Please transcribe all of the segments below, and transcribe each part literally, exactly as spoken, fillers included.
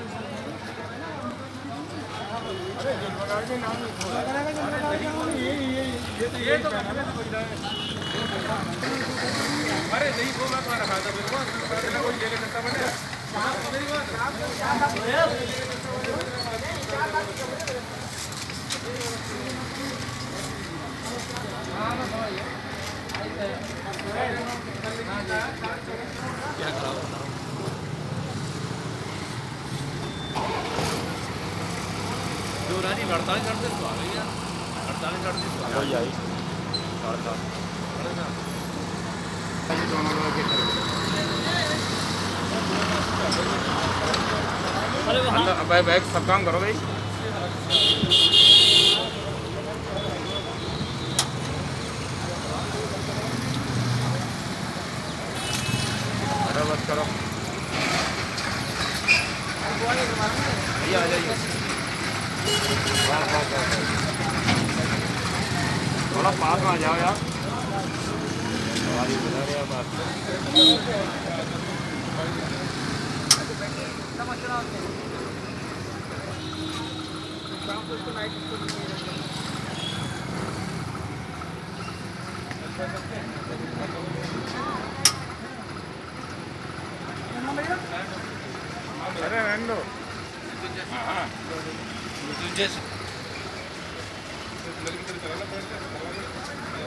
ये तो अरे नहीं वो मैं रखा था बिल्कुल कोई लेके चलता बने क्या खराब होता जो रानी अड़तालीस अड़तीस तो आ गई यार अड़तालीस अड़तीस तो आ गई भाई बैग सब काम करो भाई अरे बस करो भैया आ जाइए थोड़ा पास में आ जाओ यार हमारी बता रहे बात अरे रंडो हाँ जैसे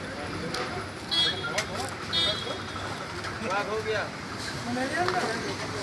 हो गया